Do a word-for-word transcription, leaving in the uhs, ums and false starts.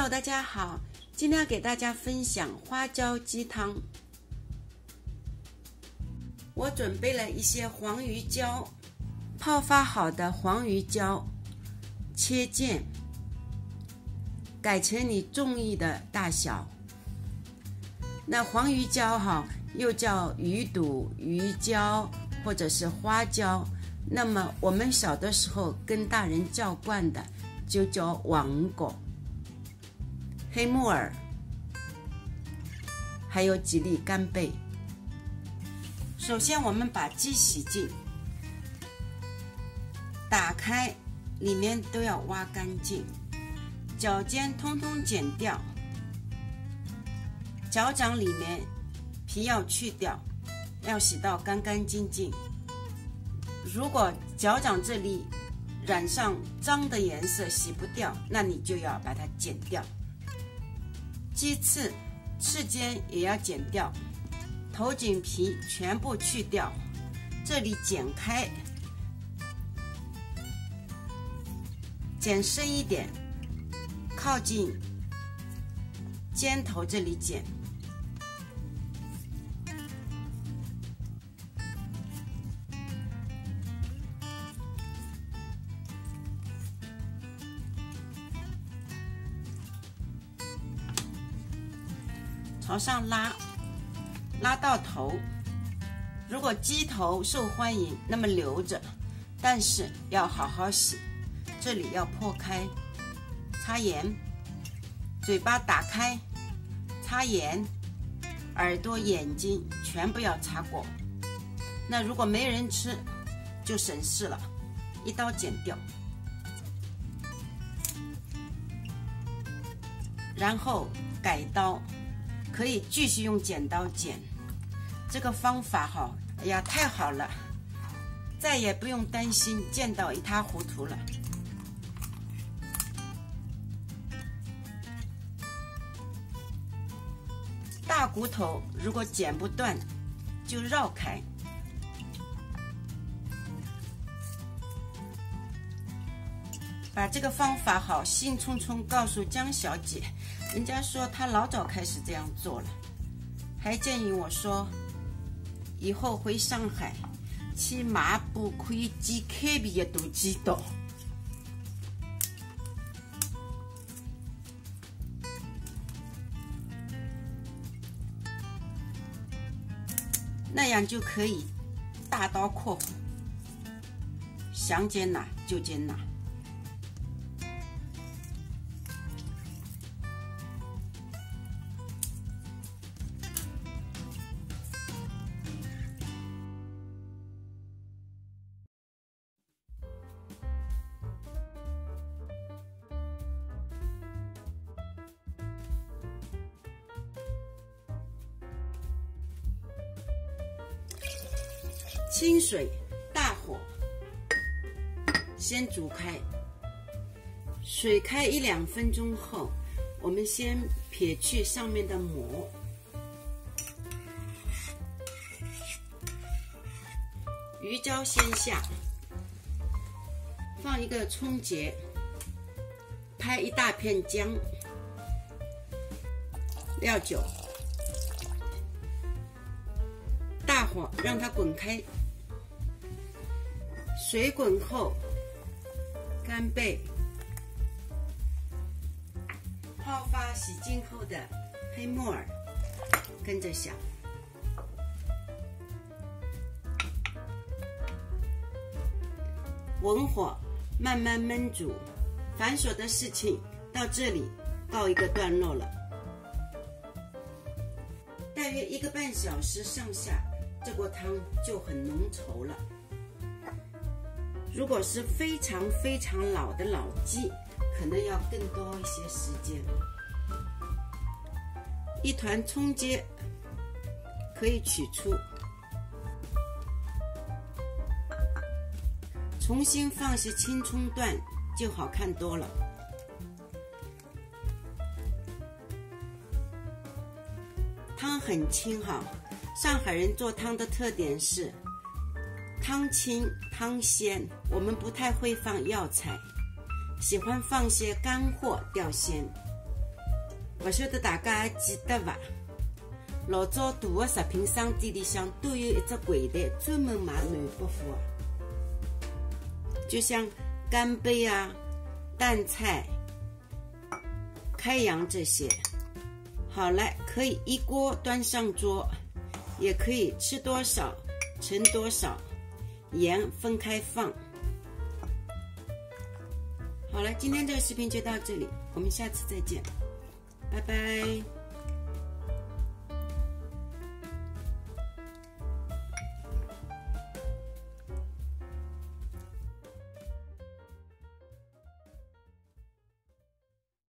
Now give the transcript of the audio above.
Hello， 大家好，今天要给大家分享花椒鸡汤。我准备了一些黄鱼胶，泡发好的黄鱼胶，切件，改成你中意的大小。那黄鱼胶哈，又叫鱼肚、鱼胶或者是花椒。那么我们小的时候跟大人叫惯的，就叫王果、黑木耳，还有几粒干贝。首先我们把鸡洗净，打开，里面都要挖干净，脚尖通通剪掉，脚掌里面皮要去掉，要洗到干干净净。如果脚掌这里染上脏的颜色洗不掉，那你就要把它剪掉。鸡翅翅尖也要剪掉，头颈皮全部去掉，这里剪开，剪深一点，靠近尖头这里剪。朝上拉，拉到头。如果鸡头受欢迎，那么留着，但是要好好洗。这里要破开，擦盐，嘴巴打开，擦盐，耳朵、眼睛全部要擦过。那如果没人吃，就省事了，一刀剪掉。然后改刀。可以继续用剪刀剪，这个方法哈，哎呀，太好了，再也不用担心剪到一塌糊涂了。大骨头如果剪不断，就绕开。把这个方法好兴冲冲告诉江小姐，人家说她老早开始这样做了，还建议我说以后回上海去买部可以煎开皮的大鸡刀。那样就可以大刀阔斧，想剪哪就剪哪。清水大火先煮开，水开一两分钟后，我们先撇去上面的膜，鱼胶先下，放一个葱节，拍一大片姜，料酒，大火让它滚开。水滚后，干贝、泡发洗净后的黑木耳跟着下，文火慢慢焖煮。繁琐的事情到这里告一个段落了。大约一个半小时上下，这锅汤就很浓稠了。如果是非常非常老的老鸡，可能要更多一些时间。一团葱节可以取出，重新放些青葱段，就好看多了。汤很清哈，上海人做汤的特点是汤清汤鲜，我们不太会放药材，喜欢放些干货调鲜。 不晓得大家还记得伐？老早大个食品商店里向都有一只柜台专门卖南北货的，就像干贝啊、蛋菜、开洋这些。好了，可以一锅端上桌，也可以吃多少盛多少，盐分开放。好了，今天这个视频就到这里，我们下次再见，拜拜。